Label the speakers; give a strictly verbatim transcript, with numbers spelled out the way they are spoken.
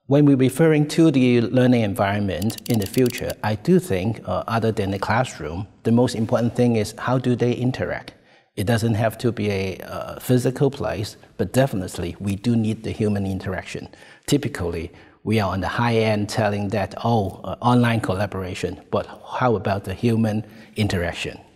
Speaker 1: When we're referring to the learning environment in the future, I do think, uh, other than the classroom, the most important thing is how do they interact? It doesn't have to be a uh, physical place, but definitely we do need the human interaction. Typically, we are on the high end telling that, oh, uh, online collaboration, but how about the human interaction?